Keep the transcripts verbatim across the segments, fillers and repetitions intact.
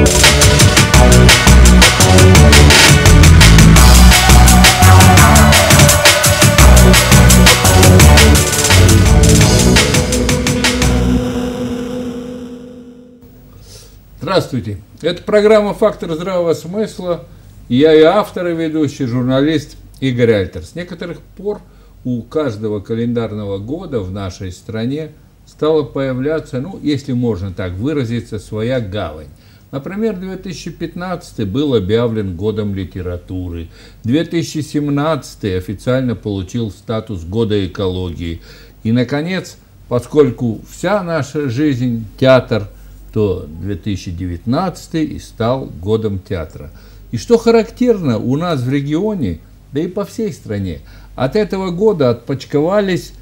Здравствуйте! Это программа «Фактор здравого смысла». Я и автор, и ведущий, журналист Игорь Альтер. С некоторых пор у каждого календарного года в нашей стране стала появляться, ну, если можно так выразиться, своя гавань. Например, две тысячи пятнадцатый был объявлен годом литературы, две тысячи семнадцатый официально получил статус года экологии. И, наконец, поскольку вся наша жизнь – театр, то две тысячи девятнадцатый и стал годом театра. И что характерно, у нас в регионе, да и по всей стране, от этого года отпочковались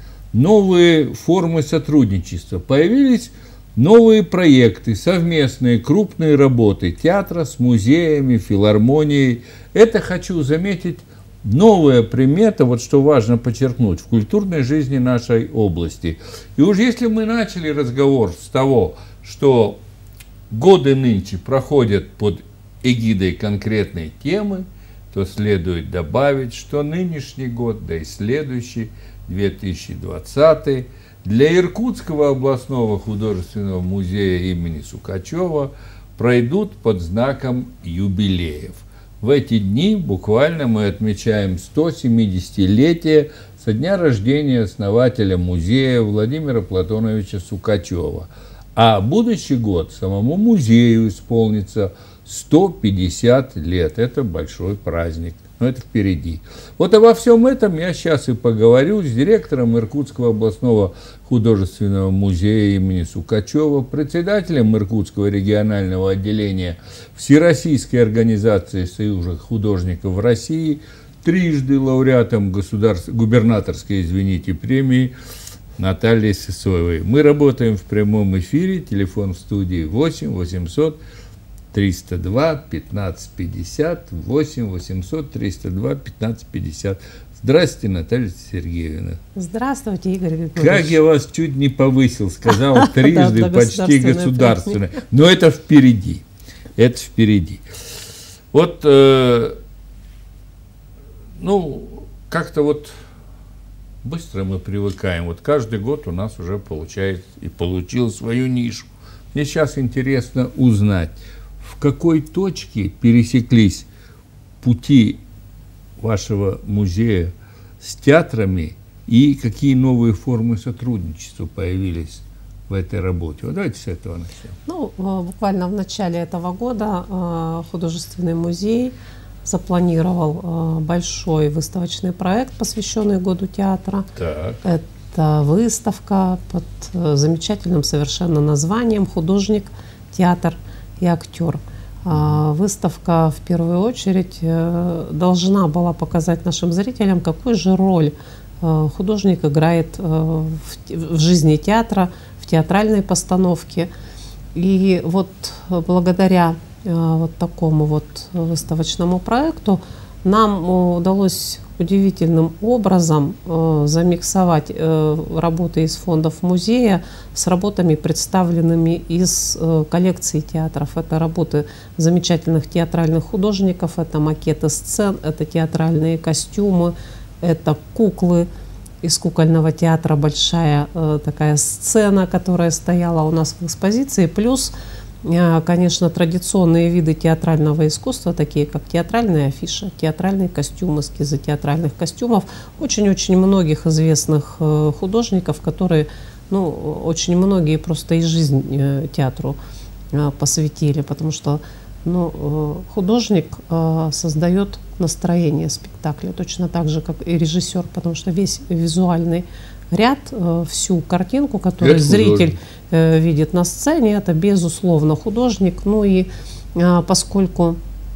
новые формы сотрудничества, появились новые проекты, совместные крупные работы театра с музеями, филармонией. Это, хочу заметить, новая примета, вот что важно подчеркнуть, в культурной жизни нашей области. И уж если мы начали разговор с того, что годы нынче проходят под эгидой конкретной темы, то следует добавить, что нынешний год, да и следующий, две тысячи двадцатый, для Иркутского областного художественного музея имени Сукачева пройдут под знаком юбилеев. В эти дни буквально мы отмечаем сто семидесятилетие со дня рождения основателя музея Владимира Платоновича Сукачева. А будущий год самому музею исполнится сто пятьдесят лет. Это большой праздник. Но это впереди. Вот обо всем этом я сейчас и поговорю с директором Иркутского областного художественного музея имени Сукачева, председателем Иркутского регионального отделения Всероссийской организации Союза художников России, трижды лауреатом государств... губернаторской, извините, премии Натальей Сысоевой. Мы работаем в прямом эфире. Телефон в студии восемь восемьсот триста два пятнадцать пятьдесят, восемь восемьсот триста два пятнадцать пятьдесят. Здравствуйте, Наталья Сергеевна. Здравствуйте, Игорь Григорьевич. Как я вас чуть не повысил, сказал трижды, почти государственное. Но это впереди. Это впереди. Вот, ну, как-то вот быстро мы привыкаем. Вот каждый год у нас уже получает и получил свою нишу. Мне сейчас интересно узнать, в какой точке пересеклись пути вашего музея с театрами и какие новые формы сотрудничества появились в этой работе. Вот давайте с этого начнем. Ну, буквально в начале этого года художественный музей запланировал большой выставочный проект, посвященный году театра. Так. Это выставка под замечательным совершенно названием «Художник, театр и актер». Выставка в первую очередь должна была показать нашим зрителям, какую же роль художник играет в жизни театра, в театральной постановке. И вот благодаря вот такому вот выставочному проекту нам удалось удивительным образом э, замиксовать э, работы из фондов музея с работами, представленными из э, коллекции театров. Это работы замечательных театральных художников, это макеты сцен, это театральные костюмы, это куклы из кукольного театра, большая э, такая сцена, которая стояла у нас в экспозиции, плюс конечно, традиционные виды театрального искусства, такие как театральная афиша, театральный костюм, эскизы театральных костюмов, очень-очень многих известных художников, которые, ну, очень многие просто и жизнь театру посвятили, потому что, ну, художник создает настроение спектакля, точно так же, как и режиссер, потому что весь визуальный ряд, всю картинку, которую это зритель э, видит на сцене, это, безусловно, художник. Ну и э, поскольку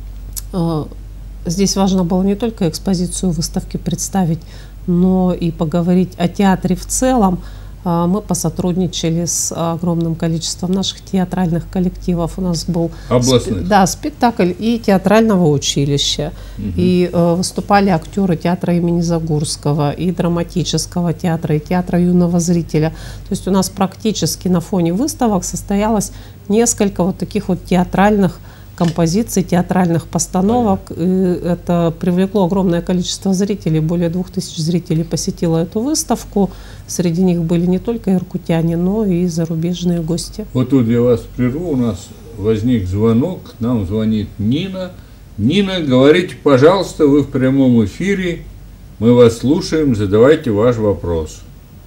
э, здесь важно было не только экспозицию выставки представить, но и поговорить о театре в целом, э, мы посотрудничали с огромным количеством наших театральных коллективов. У нас был спе да, спектакль и театрального училища, угу. и э, выступали актеры театра имени Загурского, и драматического театра, и театра юного зрителя. То есть у нас практически на фоне выставок состоялось несколько вот таких вот театральных композиций, театральных постановок. И это привлекло огромное количество зрителей. Более двух тысяч зрителей посетило эту выставку. Среди них были не только иркутяне, но и зарубежные гости. Вот тут я вас прерву, у нас возник звонок, нам звонит Нина. Нина, говорите, пожалуйста, вы в прямом эфире, мы вас слушаем, задавайте ваш вопрос.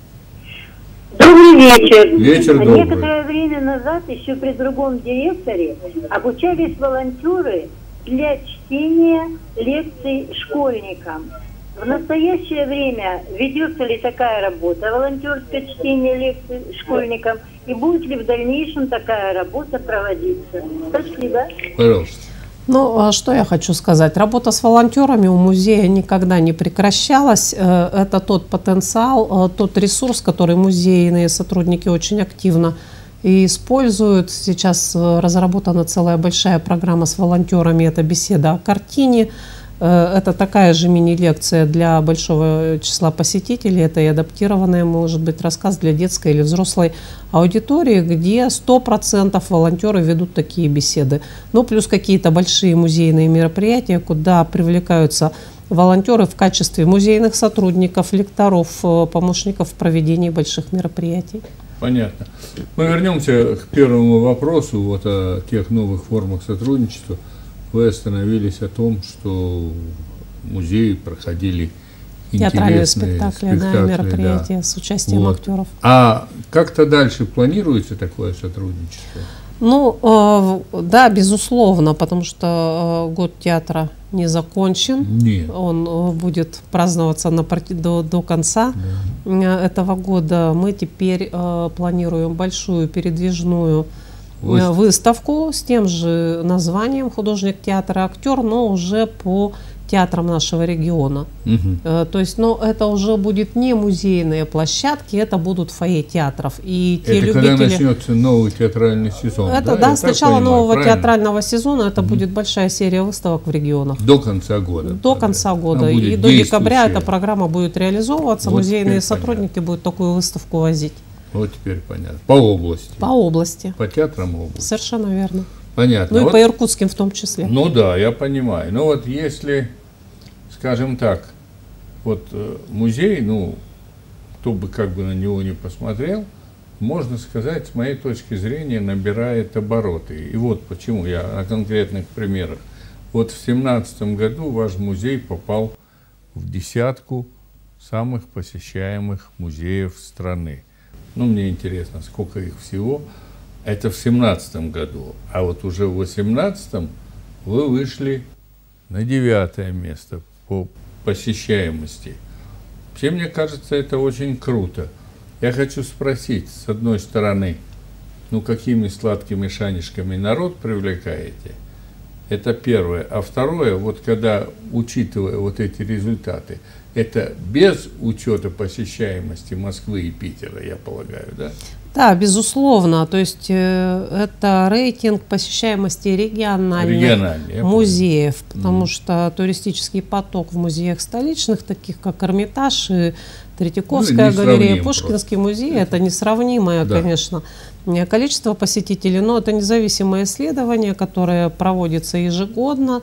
Добрый вечер. Вечер добрый. Некоторое время назад, еще при другом директоре, обучались волонтеры для чтения лекций школьникам. В настоящее время ведется ли такая работа, волонтерское чтение лекций школьникам, и будет ли в дальнейшем такая работа проводиться? Спасибо. Пожалуйста. Ну, что я хочу сказать. Работа с волонтерами у музея никогда не прекращалась. Это тот потенциал, тот ресурс, который музейные сотрудники очень активно используют. Сейчас разработана целая большая программа с волонтерами. Это беседа о картине. Это такая же мини-лекция для большого числа посетителей. Это и адаптированная, может быть, рассказ для детской или взрослой аудитории, где сто процентов волонтеры ведут такие беседы. Ну, плюс какие-то большие музейные мероприятия, куда привлекаются волонтеры в качестве музейных сотрудников, лекторов, помощников в проведении больших мероприятий. Понятно. Мы вернемся к первому вопросу, вот о тех новых формах сотрудничества. Вы остановились о том, что в музее проходили театральные интересные спектакли, спектакли, да, мероприятия да, с участием вот. актеров. А как-то дальше планируется такое сотрудничество? Ну, э, да, безусловно, потому что э, год театра не закончен. Нет. Он э, будет праздноваться на, до, до конца да. этого года. Мы теперь э, планируем большую передвижную Выставка. выставку с тем же названием «Художник, театр и актер», но уже по театрам нашего региона. Угу. То есть, но это уже будет не музейные площадки, это будут фойе театров. И те это любители... когда начнется новый театральный сезон? Это, да, да, с начала понимаю, нового правильно? театрального сезона это угу. будет большая серия выставок в регионах. До конца года? До подряд. конца года. И до декабря эта программа будет реализовываться. Вот музейные сотрудники понятно. будут такую выставку возить. Вот теперь понятно. По области. По области. По театрам области. Совершенно верно. Понятно. Ну и вот, по иркутским в том числе. Ну да, я понимаю. Но вот если, скажем так, вот музей, ну, кто бы как бы на него не посмотрел, можно сказать, с моей точки зрения, набирает обороты. И вот почему я на конкретных примерах. Вот в две тысячи семнадцатом году ваш музей попал в десятку самых посещаемых музеев страны. Ну, мне интересно, сколько их всего. Это в семнадцатом году. А вот уже в восемнадцатом вы вышли на девятое место по посещаемости. Вообще, мне кажется, это очень круто. Я хочу спросить, с одной стороны, ну, какими сладкими шанишками народ привлекаете? Это первое. А второе, вот когда, учитывая вот эти результаты, это без учета посещаемости Москвы и Питера, я полагаю, да? Да, безусловно. То есть э, это рейтинг посещаемости региональных музеев, потому mm. что туристический поток в музеях столичных, таких как Эрмитаж и Третьяковская ну, галерея, Пушкинский просто. музей, это, это несравнимое, да. конечно, количество посетителей, но это независимое исследование, которое проводится ежегодно.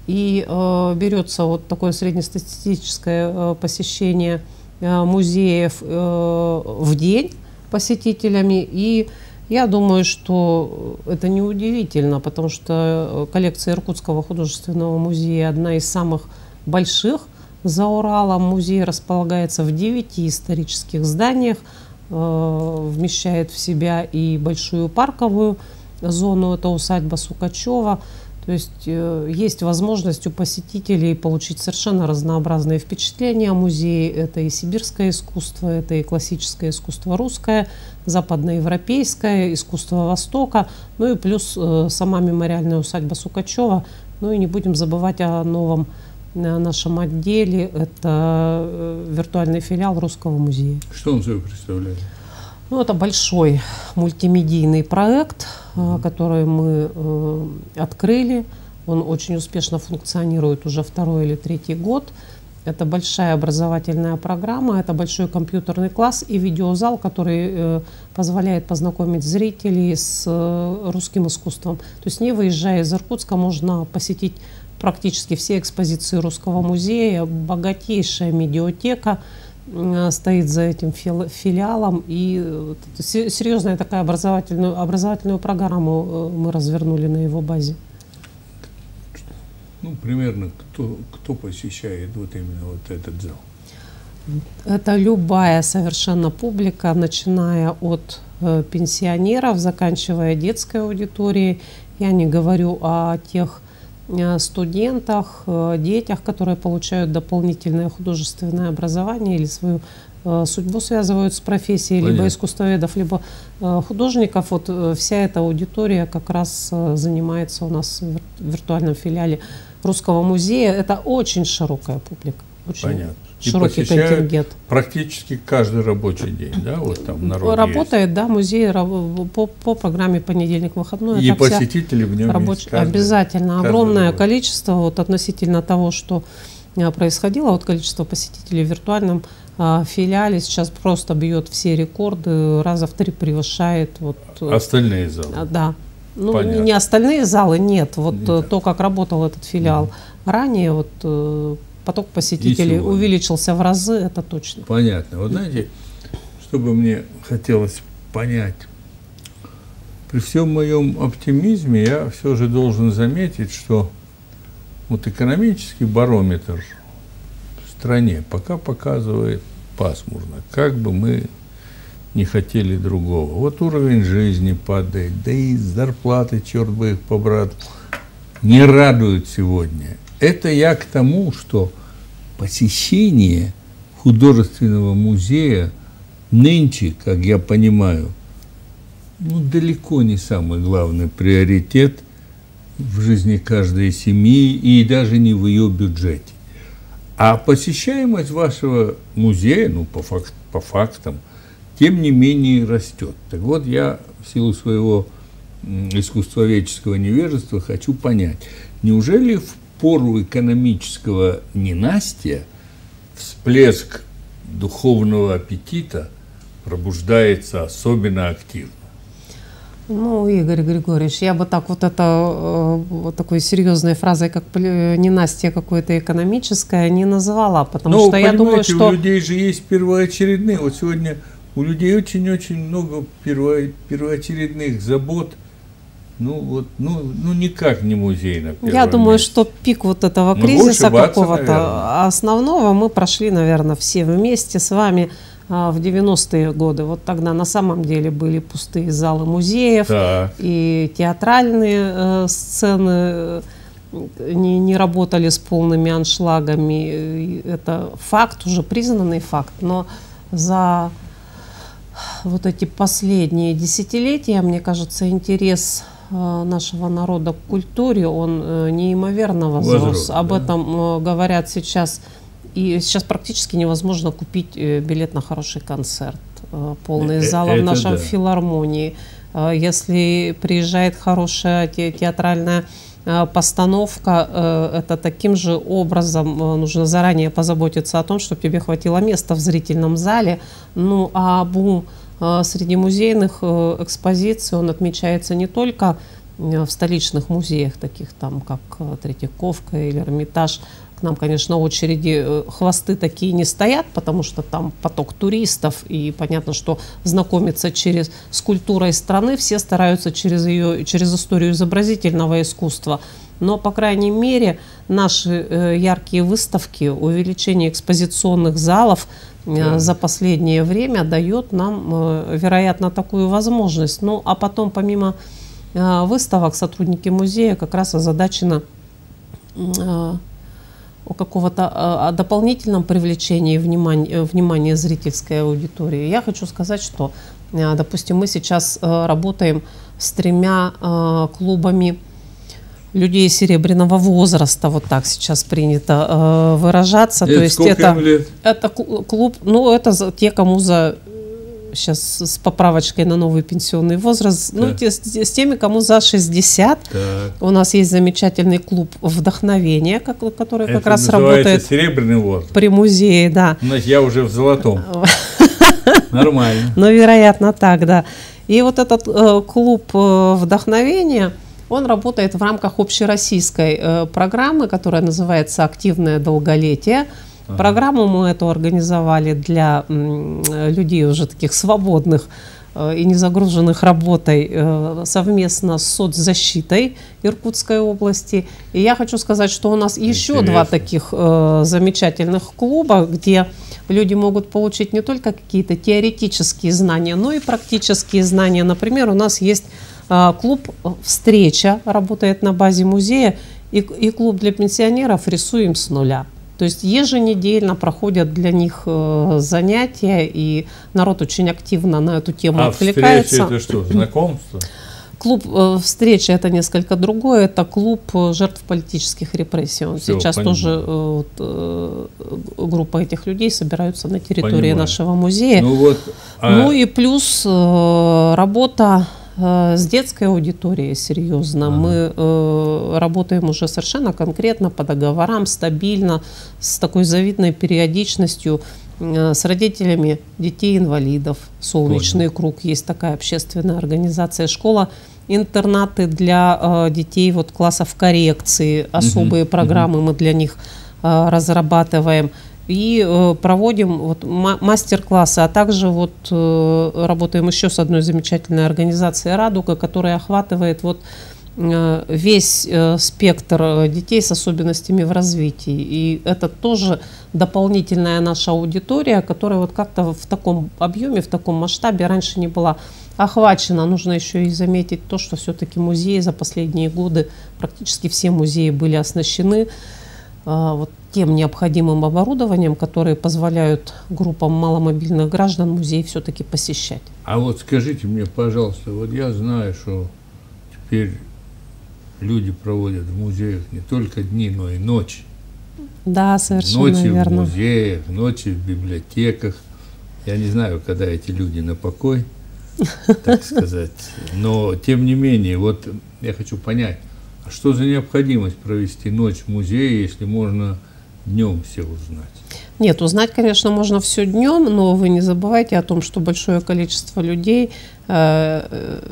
И э, берется вот такое среднестатистическое э, посещение э, музеев э, в день посетителями. И я думаю, что это неудивительно, потому что коллекция Иркутского художественного музея одна из самых больших за Уралом. Музей располагается в девяти исторических зданиях, э, вмещает в себя и большую парковую зону, это усадьба Сукачева. То есть э, есть возможность у посетителей получить совершенно разнообразные впечатления о музее. Это и сибирское искусство, это и классическое искусство русское, западноевропейское, искусство Востока, ну и плюс э, сама мемориальная усадьба Сукачева. Ну и не будем забывать о новом э, нашем отделе, это э, виртуальный филиал Русского музея. Что он собой представляет? Ну, это большой мультимедийный проект, mm-hmm. который мы э, открыли. Он очень успешно функционирует уже второй или третий год. Это большая образовательная программа, это большой компьютерный класс и видеозал, который э, позволяет познакомить зрителей с э, русским искусством. То есть, не выезжая из Иркутска, можно посетить практически все экспозиции Русского музея, богатейшая медиатека э, стоит за этим филиалом. И э, серьезная такая образовательную, образовательную программу э, мы развернули на его базе. Ну, примерно, кто, кто посещает вот именно вот этот зал? Это любая совершенно публика, начиная от э, пенсионеров, заканчивая детской аудиторией. Я не говорю о тех э, студентах, э, детях, которые получают дополнительное художественное образование или свою э, судьбу связывают с профессией. Понятно. Либо искусствоведов, либо э, художников. Вот э, вся эта аудитория как раз э, занимается у нас в виртуальном филиале Русского музея. Это очень широкая публика, очень Понятно. широкий контингент. Практически каждый рабочий день, да, вот там народ работает, есть. Да, музей по, по программе понедельник-выходной. И посетители в нем рабоч... есть каждый, обязательно. Каждый огромное рабочий. Количество вот относительно того, что происходило, вот количество посетителей в виртуальном а, филиале сейчас просто бьет все рекорды, раза в три превышает вот остальные залы. А, да. Ну, не, не остальные залы, нет. Вот не то, так. как работал этот филиал mm-hmm. ранее, вот э, поток посетителей увеличился в разы, это точно. Понятно. Вот знаете, что бы мне хотелось понять, при всем моем оптимизме я все же должен заметить, что вот экономический барометр в стране пока показывает пасмурно, как бы мы не хотели другого. Вот уровень жизни падает, да и зарплаты, черт бы их побрал, не радуют сегодня. Это я к тому, что посещение художественного музея нынче, как я понимаю, ну, далеко не самый главный приоритет в жизни каждой семьи и даже не в ее бюджете. А посещаемость вашего музея, ну, по, факт, по фактам, тем не менее растет. Так вот, я в силу своего искусствоведческого невежества хочу понять, неужели в пору экономического ненастья всплеск духовного аппетита пробуждается особенно активно? Ну, Игорь Григорьевич, я бы так вот это вот такой серьезной фразой, как ненастье какое-то экономическое, не назвала, потому Но, что я думаю, что у людей же есть первоочередные. Вот сегодня у людей очень-очень много перво, первоочередных забот. Ну вот, ну, ну никак не музей на первом Я думаю, месте. Что пик вот этого Могу кризиса какого-то наверное. основного мы прошли, наверное, все вместе с вами в девяностые годы. Вот тогда на самом деле были пустые залы музеев, так. и театральные э, сцены не, не работали с полными аншлагами. Это факт, уже признанный факт. Но за вот эти последние десятилетия, мне кажется, интерес нашего народа к культуре, он неимоверно возрос. возрос Об да? этом говорят сейчас. И сейчас практически невозможно купить билет на хороший концерт, полный зал в нашем да. филармонии. Если приезжает хорошая театральная постановка, это таким же образом нужно заранее позаботиться о том, чтобы тебе хватило места в зрительном зале. Ну а бум среди музейных экспозиций, он отмечается не только в столичных музеях, таких там как Третьяковка или Эрмитаж. К нам, конечно, очереди, хвосты такие не стоят, потому что там поток туристов, и понятно, что знакомиться через, с культурой страны все стараются через, ее, через историю изобразительного искусства. Но, по крайней мере, наши э, яркие выставки, увеличение экспозиционных залов э, за последнее время дает нам, э, вероятно, такую возможность. Ну, а потом, помимо э, выставок, сотрудники музея как раз озадачены э, о какого-то о дополнительном привлечении внимания, внимания зрительской аудитории. Я хочу сказать, что, допустим, мы сейчас работаем с тремя клубами людей серебряного возраста, вот так сейчас принято выражаться. Это То есть сколько это, им лет? это клуб, ну это те, кому за сейчас с поправочкой на новый пенсионный возраст, Да. ну, те- с, с теми, кому за шестьдесят. Так. У нас есть замечательный клуб «Вдохновение», как- который как Это раз называется работает серебряный возраст. при музее, да. Значит, я уже в золотом. Нормально. Ну, вероятно, так, да. И вот этот э, клуб э, «Вдохновение», он работает в рамках общероссийской э, программы, которая называется «Активное долголетие». Ага. Программу мы эту организовали для м, людей уже таких свободных э, и не загруженных работой э, совместно с соцзащитой Иркутской области. И я хочу сказать, что у нас еще Интересно. два таких э, замечательных клуба, где люди могут получить не только какие-то теоретические знания, но и практические знания. Например, у нас есть э, клуб «Встреча», работает на базе музея, и, и клуб для пенсионеров «Рисуем с нуля». То есть еженедельно проходят для них э, занятия, и народ очень активно на эту тему А откликается. встреча это что, знакомство? Клуб э, «Встреча» — это несколько другое, это клуб э, жертв политических репрессий. Он Всё, сейчас понимаю. тоже, э, вот, э, группа этих людей собираются на территории Понимаю. нашего музея. Ну вот, а Ну и плюс э, работа э, с детской аудиторией серьезно. Ага. Мы э, работаем уже совершенно конкретно по договорам, стабильно, с такой завидной периодичностью э, с родителями детей-инвалидов. «Солнечный круг» есть такая общественная организация, школа. Интернаты для э, детей вот, классов коррекции, особые программы мы для них э, разрабатываем. И э, проводим вот, ма- мастер-классы, а также вот, э, работаем еще с одной замечательной организацией «Радуга», которая охватывает вот, э, весь э, спектр э, детей с особенностями в развитии. И это тоже дополнительная наша аудитория, которая вот как-то в таком объеме, в таком масштабе раньше не была охвачена. Нужно еще и заметить то, что все-таки музеи за последние годы, практически все музеи были оснащены а, вот тем необходимым оборудованием, которые позволяют группам маломобильных граждан музей все-таки посещать. А вот скажите мне, пожалуйста, вот я знаю, что теперь люди проводят в музеях не только дни, но и ночи. Да, совершенно Ночи в верно. музеях, ночи в библиотеках. Я не знаю, когда эти люди на покой, так сказать. Но, тем не менее, вот я хочу понять, а что за необходимость провести ночь в музее, если можно днем все узнать? Нет, узнать, конечно, можно все днем, но вы не забывайте о том, что большое количество людей э,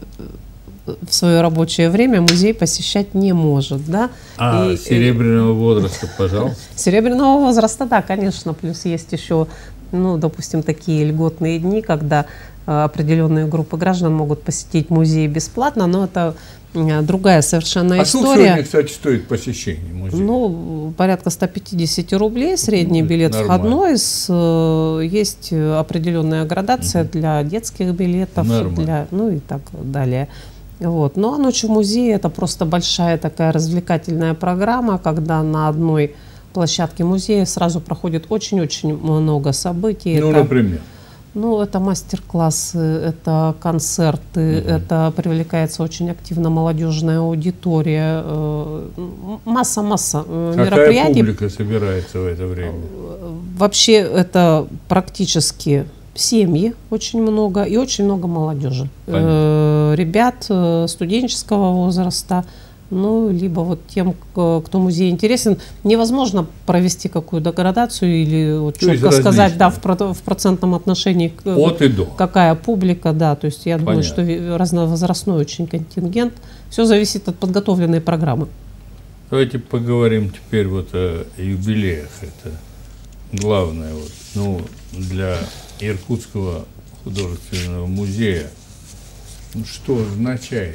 э, в свое рабочее время музей посещать не может, да? А И- серебряного возраста, пожалуйста. Серебряного возраста, да, конечно, плюс есть еще, ну, допустим, такие льготные дни, когда э, определенные группы граждан могут посетить музей бесплатно, но это э, другая совершенно А сколько история. сегодня, кстати, стоит посещение музея? Ну, порядка ста пятидесяти рублей средний Ну, билет нормально. входной. С, э, есть э, определенная градация для детских билетов, Нормально. для, ну и так далее. Вот. Ну а ночь в музее — это просто большая такая развлекательная программа, когда на одной площадке музея сразу проходит очень-очень много событий. Ну, это, например. ну, это мастер-классы, это концерты, Мгм. это привлекается очень активно молодежная аудитория, э, м- масса-масса э, Какая мероприятий. публика собирается в это время? Вообще это практически семьи очень много и очень много молодежи. Понятно. Э, Ребят э, студенческого возраста, ну, либо вот тем, к- кто музей интересен. Невозможно провести какую-то градацию или вот То есть четко сказать, да, различные. в, про- в процентном отношении, к- От и до. какая публика, да. То есть я думаю, Понятно. что ви- разновозрастной очень контингент. Все зависит от подготовленной программы. Давайте поговорим теперь вот о юбилеях. Это главное вот, ну, для Иркутского художественного музея. Ну, что означает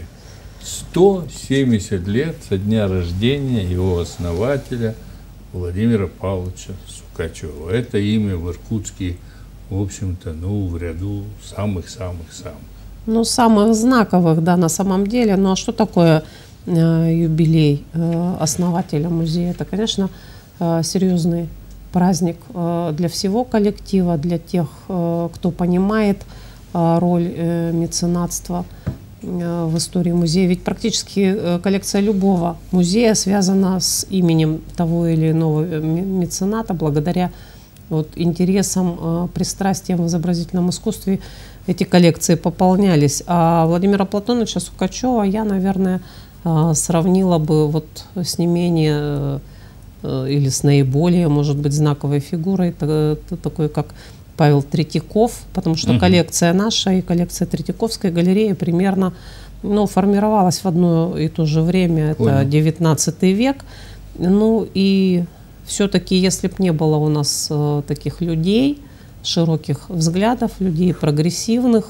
сто семьдесят лет со дня рождения его основателя Владимира Павловича Сукачева. Это имя в Иркутске, в общем-то, ну, в ряду самых-самых-самых. Ну, самых знаковых, да, на самом деле. Ну, а что такое э, юбилей э, основателя музея? Это, конечно, э, серьезный праздник э, для всего коллектива, для тех, э, кто понимает э, роль э, меценатства э, в истории музея. Ведь практически э, коллекция любого музея связана с именем того или иного э, ме- мецената благодаря вот интересом, э, пристрастием в изобразительном искусстве эти коллекции пополнялись. А Владимира Платоновича Сукачева я, наверное, э, сравнила бы вот с не менее э, или с наиболее, может быть, знаковой фигурой, т- т- такой как Павел Третьяков, потому что Мгм. коллекция наша и коллекция Третьяковской галереи примерно, ну, формировалась в одно и то же время, это Понял. девятнадцатый век. Ну и все-таки, если бы не было у нас э, таких людей, широких взглядов, людей прогрессивных,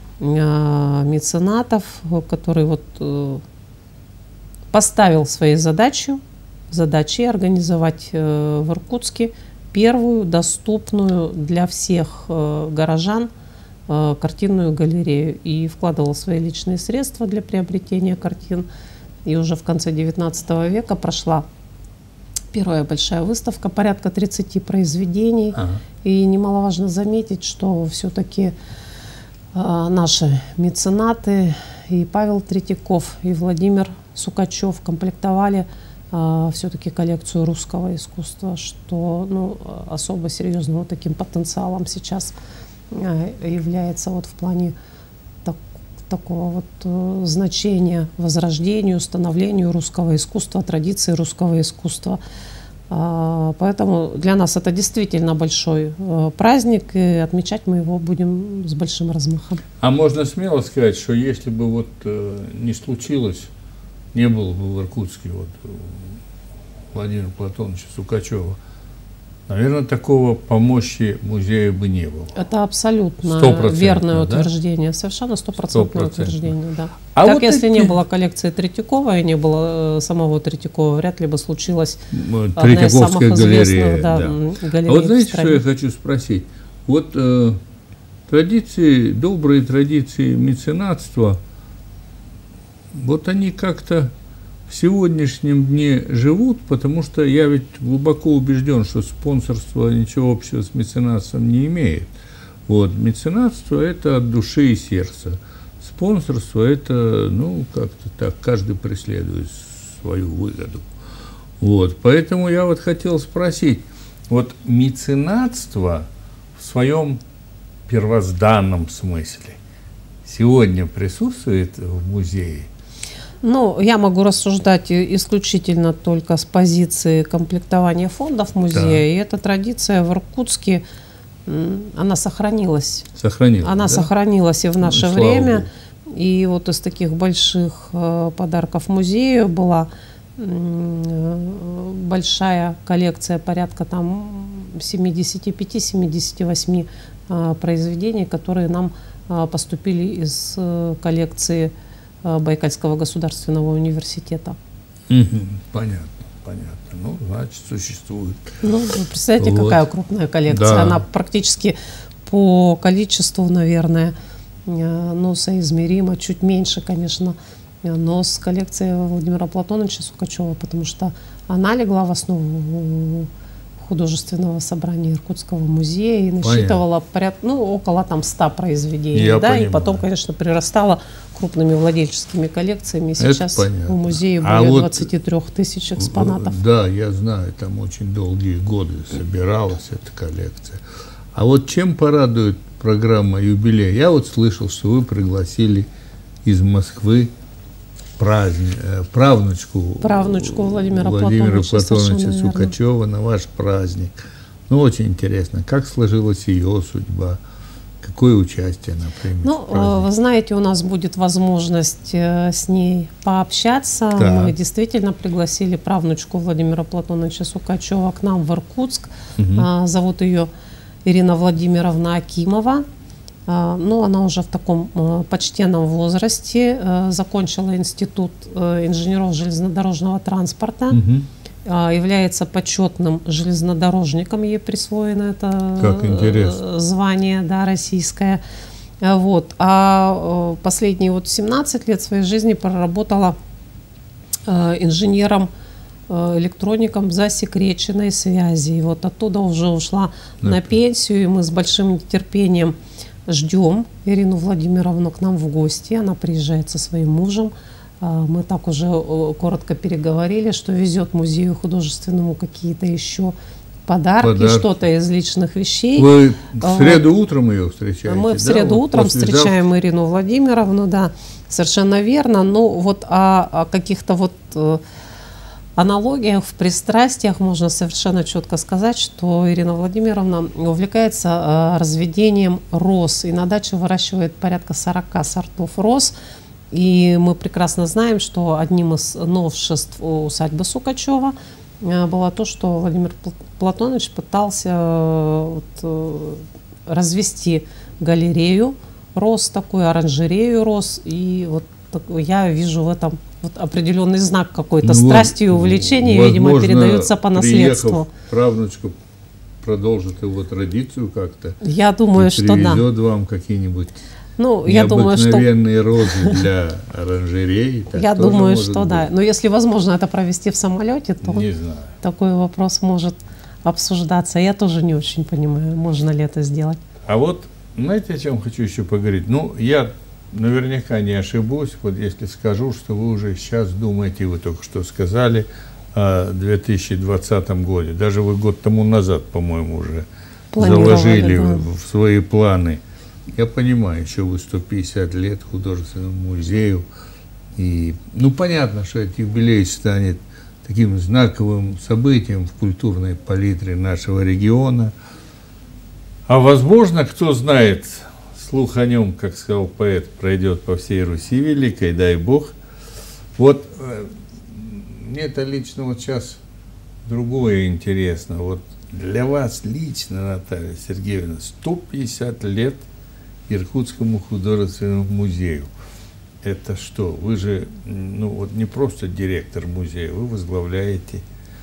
э, меценатов, э, который вот э, поставил своей задачей, задачей организовать э, в Иркутске первую доступную для всех э, горожан э, картинную галерею и вкладывал свои личные средства для приобретения картин. И уже в конце девятнадцатого века прошла первая большая выставка, порядка тридцати произведений. Ага. И немаловажно заметить, что все-таки э, наши меценаты и Павел Третьяков, и Владимир Сукачев комплектовали э, все-таки коллекцию русского искусства, что, ну, особо серьезным вот таким потенциалом сейчас э, является вот в плане так- такого вот э, значения возрождению, становлению русского искусства, традиции русского искусства. А, Поэтому для нас это действительно большой э, праздник, и отмечать мы его будем с большим размахом. А можно смело сказать, что если бы вот э, не случилось, не было бы в Иркутске вот э, Владимира Платоновича Сукачева, наверное, такого помощи музею бы не было. Это абсолютно Стопроцентно, верное да? утверждение, совершенно стопроцентное Стопроцентно. утверждение. Да. А так, вот если эти- не было коллекции Третьякова и не было э, самого Третьякова, вряд ли бы случилась М, одна из самых Третьяковская галерея. известных, да, да. м, А галерей вот в знаете, что стране. я хочу спросить? Вот э, традиции, добрые традиции меценатства, вот они как-то в сегодняшнем дне живут, потому что я ведь глубоко убежден, что спонсорство ничего общего с меценатством не имеет. Вот, меценатство – это от души и сердца. Спонсорство – это, ну, как-то так, каждый преследует свою выгоду. Вот, поэтому я вот хотел спросить, вот меценатство в своем первозданном смысле сегодня присутствует в музее? Ну, я могу рассуждать и- исключительно только с позиции комплектования фондов музея. Да. И эта традиция в Иркутске, м, она сохранилась. Сохранилось, Она да? сохранилась и в наше слава время. И вот из таких больших э, подарков музею была м, э, большая коллекция, порядка там семидесяти пяти — семидесяти восьми э, произведений, которые нам э, поступили из э, коллекции э, Байкальского государственного университета. Мгм, понятно, понятно. Ну, значит, существует. Ну, вы представляете, Вот. какая крупная коллекция. Да. Она практически по количеству, наверное, э, ну, соизмеримо, чуть меньше, конечно, э, но с коллекцией Владимира Платоновича Сукачева, потому что она легла в основу художественного собрания Иркутского музея и насчитывала порядка, ну, около там ста произведений. Я да, и понимаю. потом, конечно, прирастала крупными владельческими коллекциями. И Это сейчас понятно. у музея А более вот, двадцати трёх тысяч экспонатов. Да, я знаю, там очень долгие годы собиралась эта коллекция. А вот чем порадует программа «Юбилей»? Я вот слышал, что вы пригласили из Москвы праздни- э, правнучку, Правнучку Владимира Владимира Платоновича, совершенно Платоновича верно. Сукачева на ваш праздник. Ну, очень интересно, как сложилась ее судьба, какое участие она примет Ну, в э, празднике? вы знаете, у нас будет возможность э, с ней пообщаться. Так. Мы действительно пригласили правнучку Владимира Платоновича Сукачева к нам в Иркутск. Мгм. А, Зовут ее Ирина Владимировна Акимова. А, Ну, она уже в таком э, почтенном возрасте. э, Закончила институт э, инженеров железнодорожного транспорта. Мгм. а, Является почетным железнодорожником, ей присвоено это Как интересно. э, звание, да, российское. А, Вот. А э, последние вот семнадцать лет своей жизни проработала э, инженером, э, электроником засекреченной связи. И вот оттуда уже ушла На на пенсию, и мы с большим нетерпением ждем Ирину Владимировну к нам в гости. Она приезжает со своим мужем. А, Мы так уже э, коротко переговорили, что везет музею художественному какие-то еще подарки, Подарки. что-то из личных вещей. Вы в среду утром ее встречаете? Мы в да? среду Вот утром послезавтра? встречаем Ирину Владимировну, да, совершенно верно. Но вот о, о каких-то вот э, аналогиях, в пристрастиях можно совершенно четко сказать, что Ирина Владимировна увлекается э, разведением роз и на даче выращивает порядка сорока сортов роз. И мы прекрасно знаем, что одним из новшеств усадьбы Сукачева было то, что Владимир Платонович пытался вот, развести галерею роз, такую оранжерею роз, и вот я вижу в этом вот определенный знак какой-то ну, страсти и увлечения, видимо, передаются по наследству. Правнучка продолжит его традицию как-то. Я думаю, что да. Привезет вам какие-нибудь ну, я думаю, что необыкновенные розы для оранжереи. Я думаю, что да. Но если возможно это провести в самолете, то не знаю. Такой вопрос может обсуждаться. Я тоже не очень понимаю, можно ли это сделать. А вот, знаете, о чем хочу еще поговорить? Ну, я наверняка не ошибусь, вот если скажу, что вы уже сейчас думаете, вы только что сказали, о две тысячи двадцатом годе. Даже вы год тому назад, по-моему, уже заложили да. в свои планы. Я понимаю, еще вы сто пятьдесят лет художественному музею. И, ну, понятно, что этот юбилей станет таким знаковым событием в культурной палитре нашего региона. А возможно, кто знает, слух о нем, как сказал поэт, пройдет по всей Руси великой, дай Бог. Вот мне-то лично вот сейчас другое интересно. Вот для вас лично, Наталья Сергеевна, сто пятьдесят лет Иркутскому художественному музею. Это что? Вы же, ну вот не просто директор музея, вы возглавляете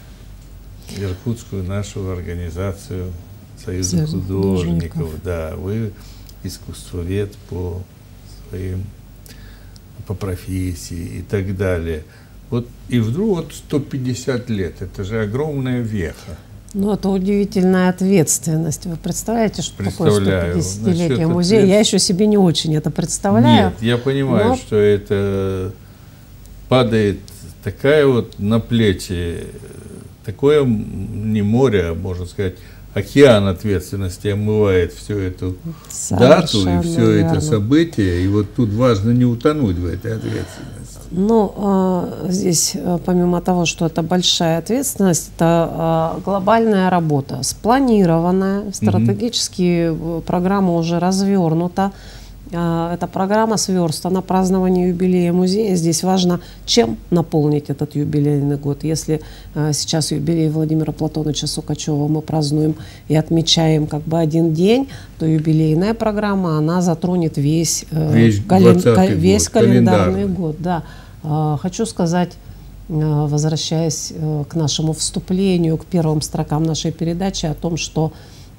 иркутскую нашу организацию Союза Союз художников. художников. Да, вы искусствовед по своим, по профессии и так далее. Вот и вдруг вот сто пятьдесят лет, это же огромная веха. Ну, это удивительная ответственность. Вы представляете, что такое сто пятидесятилетие музея? Я еще себе не очень это представляю. Нет, я понимаю, но... что это падает такая вот на плечи, такое не море, а можно сказать, океан ответственности омывает всю эту совершенно дату и все верно. Это событие. И вот тут важно не утонуть в этой ответственности. Ну, здесь, помимо того, что это большая ответственность, это глобальная работа, спланированная, стратегически mm-hmm. программа уже развернута. Эта программа сверстана на празднование юбилея музея. Здесь важно, чем наполнить этот юбилейный год. Если сейчас юбилей Владимира Платоновича Сукачева мы празднуем и отмечаем как бы один день, то юбилейная программа, она затронет весь, весь, кален... весь год, календарный год. Да. Хочу сказать, возвращаясь к нашему вступлению, к первым строкам нашей передачи, о том, что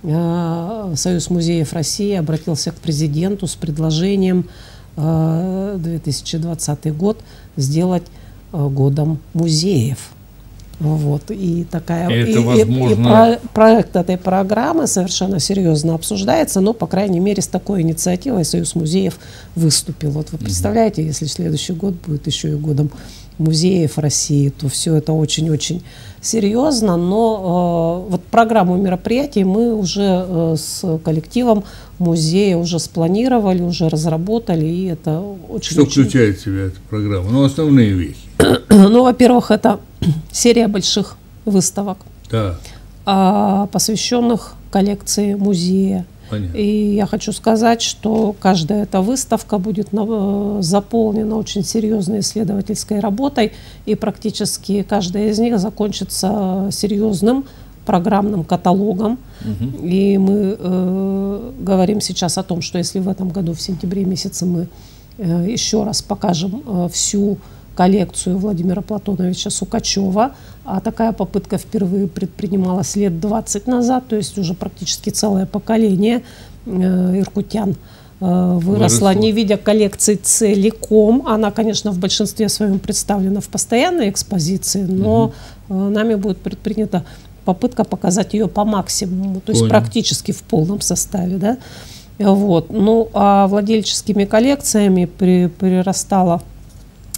Союз музеев России обратился к президенту с предложением две тысячи двадцатый год сделать годом музеев. Вот. И, такая, Это, и, возможно... и, и про, проект этой программы совершенно серьезно обсуждается, но, по крайней мере, с такой инициативой Союз музеев выступил. Вот вы представляете, если следующий год будет еще и годом музеев России, то все это очень-очень серьезно, но э, вот программу мероприятий мы уже э, с коллективом музея уже спланировали, уже разработали, и это очень... Что очень... включает в себя эта программа? Ну, основные вещи. Ну, во-первых, это серия больших выставок, да. э, посвященных коллекции музея. Понятно. И я хочу сказать, что каждая эта выставка будет на, заполнена очень серьезной исследовательской работой, и практически каждая из них закончится серьезным программным каталогом. Угу. И мы э, говорим сейчас о том, что если в этом году, в сентябре месяце, мы э, еще раз покажем э, всю коллекцию Владимира Платоновича Сукачева, а такая попытка впервые предпринималась лет двадцать назад, то есть уже практически целое поколение э, иркутян э, выросло, Выросло. не видя коллекции целиком. Она, конечно, в большинстве своем представлена в постоянной экспозиции, но угу. э, нами будет предпринята попытка показать ее по максимуму, то есть Понял. практически в полном составе. Да? Вот. Ну, а владельческими коллекциями при, прирастало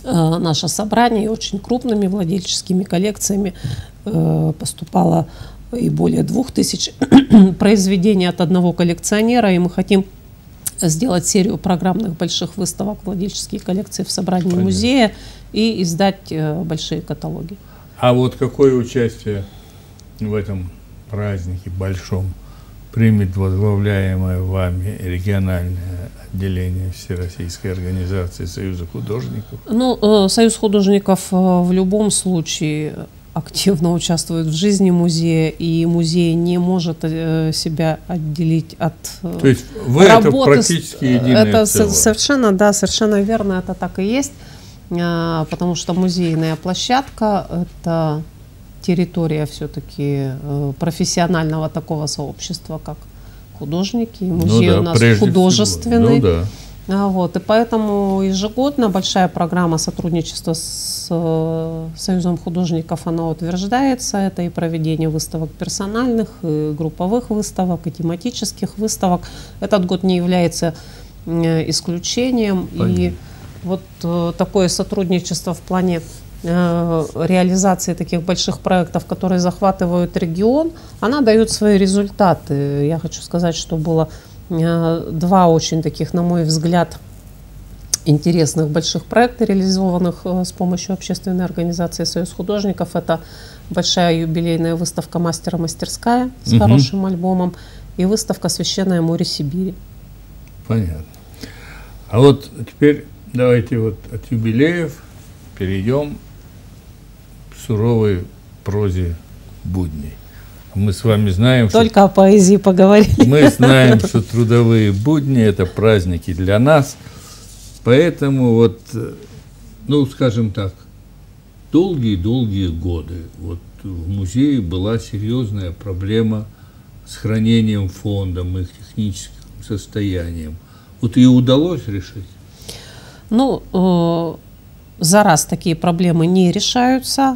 наше собрание, очень крупными владельческими коллекциями э, поступало и более двух тысяч произведений от одного коллекционера, и мы хотим сделать серию программных больших выставок «Владельческие коллекции» в собрании Понятно. Музея и издать э, большие каталоги. А вот какое участие в этом празднике большом примет возглавляемое вами региональное отделение Всероссийской организации Союза художников? Ну, э, Союз художников э, в любом случае активно участвует в жизни музея, и музей не может э, себя отделить от э, То есть вы работы. Это практически единое Это целое. Совершенно, да, совершенно верно, это так и есть, э, потому что музейная площадка – это территория все-таки э, профессионального такого сообщества, как художники. Музей ну да, у нас художественный. Ну да. А, вот, и поэтому ежегодно большая программа сотрудничества с э, Союзом художников, она утверждается. Это и проведение выставок персональных, и групповых выставок, и тематических выставок. Этот год не является э, исключением. Понятно. И вот э, такое сотрудничество в плане э, реализации таких больших проектов, которые захватывают регион, она дает свои результаты. Я хочу сказать, что было два очень таких, на мой взгляд, интересных больших проекта, реализованных с помощью общественной организации «Союз художников». Это большая юбилейная выставка «Мастера-мастерская» с угу. хорошим альбомом и выставка «Священное море Сибири». Понятно. А вот теперь давайте вот от юбилеев перейдем к суровой прозе будней. Мы с вами знаем, Только что... о поэзии поговорили. Мы знаем, что трудовые будни – это праздники для нас. Поэтому вот, ну, скажем так, долгие-долгие годы вот в музее была серьезная проблема с хранением фондом, их техническим состоянием. Вот ее удалось решить? Ну, э, за раз такие проблемы не решаются,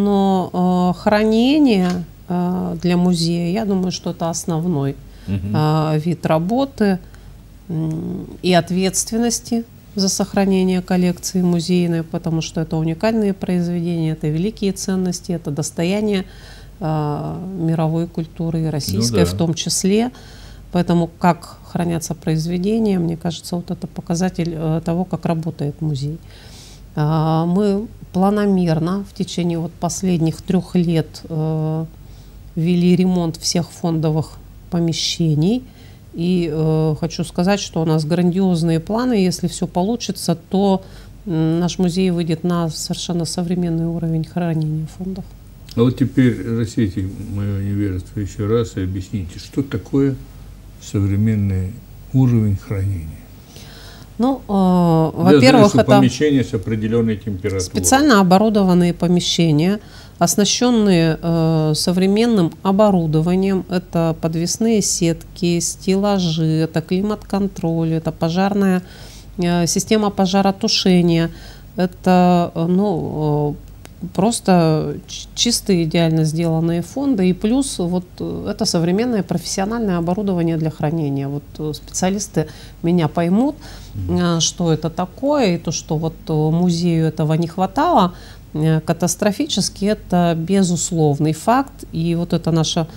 но э, хранение... для музея, я думаю, что это основной uh-huh. э, вид работы э, и ответственности за сохранение коллекции музейной, потому что это уникальные произведения, это великие ценности, это достояние э, мировой культуры и российской ну, да. в том числе. Поэтому как хранятся произведения, мне кажется, вот это показатель э, того, как работает музей. Э, мы планомерно в течение вот последних трех лет э, вели ремонт всех фондовых помещений. И э, хочу сказать, что у нас грандиозные планы. Если все получится, то э, наш музей выйдет на совершенно современный уровень хранения фондов. А вот теперь рассейте мое невежество еще раз и объясните, что такое современный уровень хранения. Ну, э, во-первых, это помещения с определенной температурой. Специально оборудованные помещения, оснащенные э, современным оборудованием. Это подвесные сетки, стеллажи, это климат-контроль, это пожарная э, система пожаротушения. Это э, ну, э, просто чистые, идеально сделанные фонды. И плюс вот это современное профессиональное оборудование для хранения. Вот специалисты меня поймут, э, что это такое, и то, что вот музею этого не хватало. Катастрофически, это безусловный факт, и вот это наша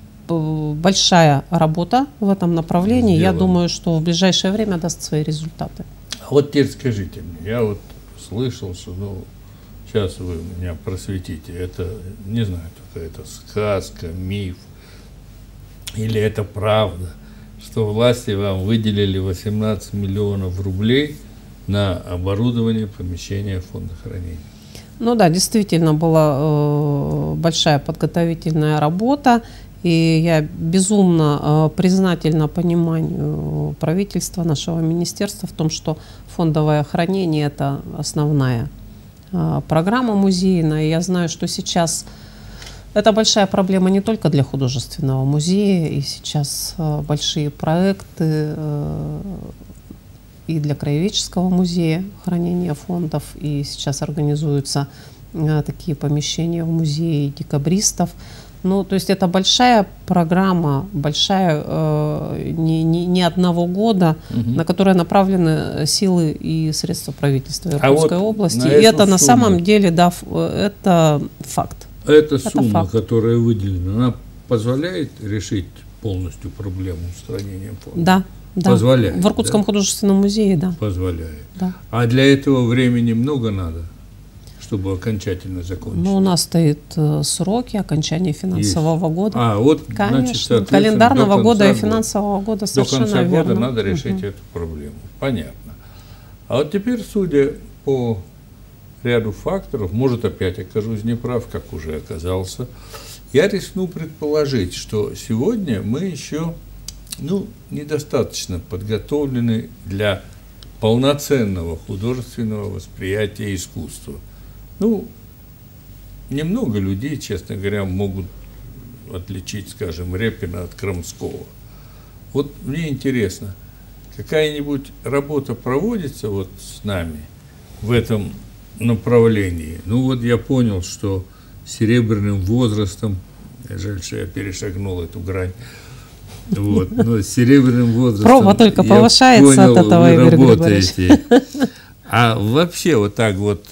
большая работа в этом направлении, Сделаем. Я думаю, что в ближайшее время даст свои результаты. А вот теперь скажите мне, я вот слышал, что, ну, сейчас вы меня просветите, это, не знаю, какая-то сказка, миф, или это правда, что власти вам выделили восемнадцать миллионов рублей на оборудование помещения фонда хранения? Ну да, действительно была э, большая подготовительная работа, и я безумно э, признательна пониманию правительства, нашего министерства в том, что фондовое хранение – это основная э, программа музейная. Я знаю, что сейчас это большая проблема не только для художественного музея, и сейчас э, большие проекты э, и для краеведческого музея хранения фондов, и сейчас организуются э, такие помещения в музее декабристов. Ну, то есть это большая программа, большая э, не, не, не одного года, угу. на которую направлены силы и средства правительства Иркутской а вот области. И это сумму, на самом деле, да, это факт. Эта сумма, факт. которая выделена, она позволяет решить полностью проблему устранения фонда? Да, да. Позволяет, в Иркутском да? художественном музее, да. Позволяет. Да. А для этого времени много надо, чтобы окончательно закончить? Ну, у нас стоит э, сроки окончания финансового Есть. года. А, вот, конечно, значит, календарного года и года, финансового года до совершенно конца верно. года надо решить Угу. эту проблему. Понятно. А вот теперь, судя по ряду факторов, может, опять окажусь неправ, как уже оказался, я рискну предположить, что сегодня мы еще, ну, недостаточно подготовлены для полноценного художественного восприятия искусства. Ну, немного людей, честно говоря, могут отличить, скажем, Репина от Крамского. Вот мне интересно, какая-нибудь работа проводится вот с нами в этом направлении? Ну вот я понял, что серебряным возрастом, жаль, что я перешагнул эту грань, вот, но с серебряным возрастом, проба только повышается понял, от этого, вы Игорь работаете. А вообще вот так вот,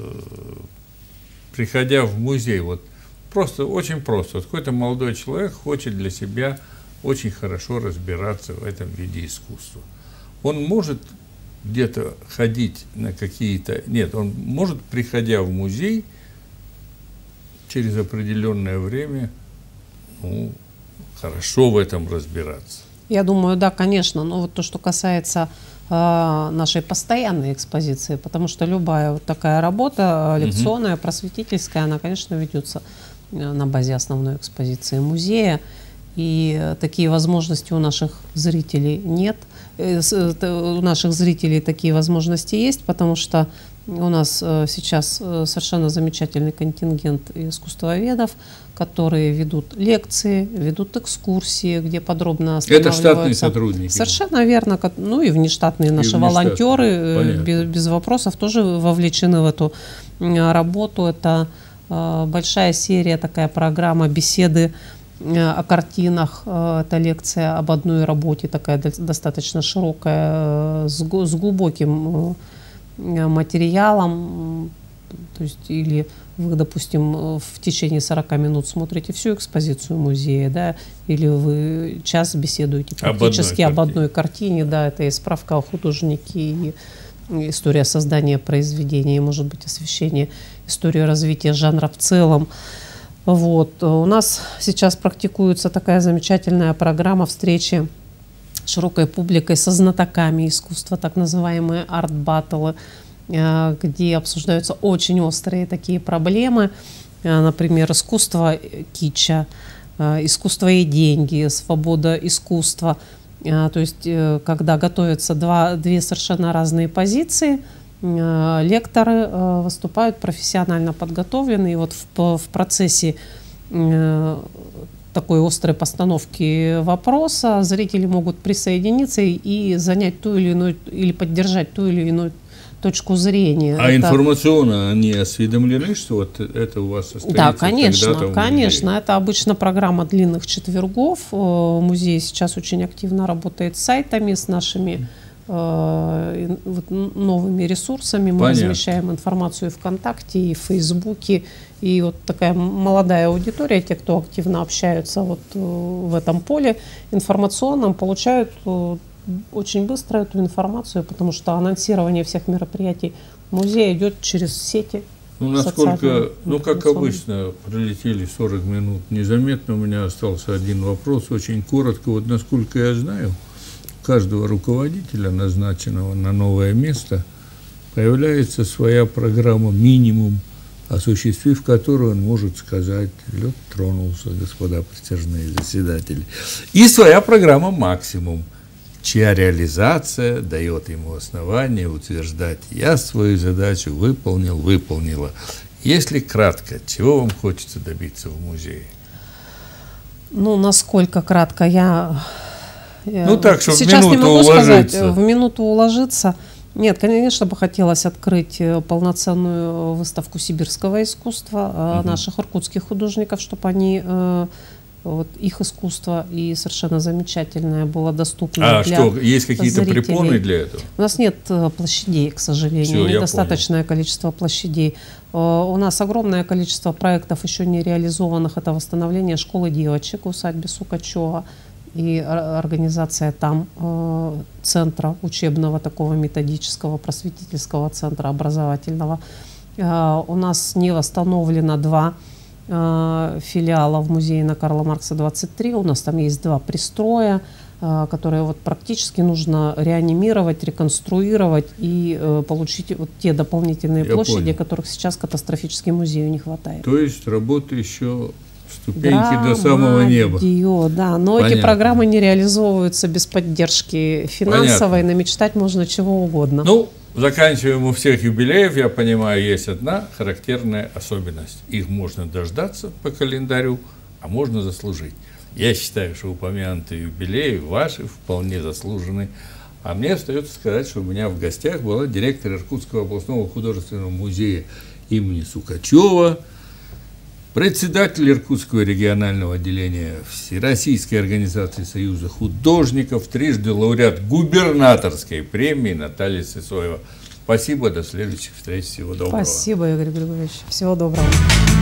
приходя в музей, вот просто, очень просто, вот какой-то молодой человек хочет для себя очень хорошо разбираться в этом виде искусства. Он может где-то ходить на какие-то... Нет, он может, приходя в музей, через определенное время, ну, хорошо в этом разбираться. Я думаю, да, конечно. Но вот то, что касается э, нашей постоянной экспозиции, потому что любая вот такая работа, лекционная, просветительская, она, конечно, ведется на базе основной экспозиции музея. И такие возможности у наших зрителей нет. У наших зрителей такие возможности есть, потому что у нас сейчас совершенно замечательный контингент искусствоведов, которые ведут лекции, ведут экскурсии, где подробно останавливаются. Это штатные сотрудники? Совершенно верно. Ну и внештатные наши волонтеры, без, без вопросов, тоже вовлечены в эту работу. Это большая серия, такая программа беседы о картинах. Это лекция об одной работе, такая достаточно широкая, с глубоким материалом. То есть или вы, допустим, в течение сорока минут смотрите всю экспозицию музея, да, или вы час беседуете практически об одной, об одной картине, да, это и справка о художнике, и история создания произведения, может быть, освещение, история развития жанра в целом. Вот. У нас сейчас практикуется такая замечательная программа встречи широкой публикой со знатоками искусства, так называемые арт-баттлы, где обсуждаются очень острые такие проблемы, например, искусство китча, искусство и деньги, свобода искусства. То есть, когда готовятся два, две совершенно разные позиции, лекторы выступают профессионально подготовленные. И вот в, в процессе такой острой постановки вопроса зрители могут присоединиться и, и занять ту или иную, или поддержать ту или иную точку зрения. А это... информационно они осведомлены, что вот это у вас состоится? Да, конечно, конечно. Музее? Это обычно программа длинных четвергов. Музей сейчас очень активно работает с сайтами, с нашими э, вот, новыми ресурсами. Мы Понятно. Размещаем информацию и ВКонтакте, и в Фейсбуке. И вот такая молодая аудитория, те, кто активно общаются вот в этом поле информационном, получают очень быстро эту информацию, потому что анонсирование всех мероприятий музея идет через сети. Ну, насколько, ну, как обычно, пролетели сорок минут незаметно, у меня остался один вопрос, очень коротко. Вот, насколько я знаю, у каждого руководителя, назначенного на новое место, появляется своя программа «Минимум», осуществив которую он может сказать: лед тронулся, господа присяжные заседатели. И своя программа «Максимум», чья реализация дает ему основание утверждать: я свою задачу выполнил, выполнила. Если кратко, чего вам хочется добиться в музее? Ну, насколько кратко, я, я ну, так, чтобы сейчас в минуту не могу уложиться. сказать, в минуту уложиться. Нет, конечно, бы хотелось открыть полноценную выставку сибирского искусства угу. наших иркутских художников, чтобы они вот их искусство и совершенно замечательное было доступно А для что, есть какие-то зрителей. препоны для этого? У нас нет э, площадей, к сожалению, Всё, недостаточное количество площадей. Э, У нас огромное количество проектов еще не реализованных. Это восстановление школы девочек в усадьбе Сукачева и ор- организация там э, центра учебного, такого методического, просветительского центра образовательного. Э, У нас не восстановлено два э, филиала в музее на Карла Маркса двадцать три. У нас там есть два пристроя, э, которые вот практически нужно реанимировать, реконструировать и э, получить вот те дополнительные Я площади, понял. которых сейчас катастрофически музею не хватает. То есть работа еще ступеньки до самого неба. Драмадио, да, но Понятно. эти программы не реализовываются без поддержки финансовой, намечтать можно чего угодно. Ну, заканчиваем у всех юбилеев, я понимаю, есть одна характерная особенность. Их можно дождаться по календарю, а можно заслужить. Я считаю, что упомянутые юбилеи ваши вполне заслужены. А мне остается сказать, что у меня в гостях была директор Иркутского областного художественного музея имени Сукачева, председатель Иркутского регионального отделения Всероссийской организации Союза художников, трижды лауреат губернаторской премии Наталья Сысоева. Спасибо, до следующих встреч, всего доброго. Спасибо, Игорь Григорьевич. Всего доброго.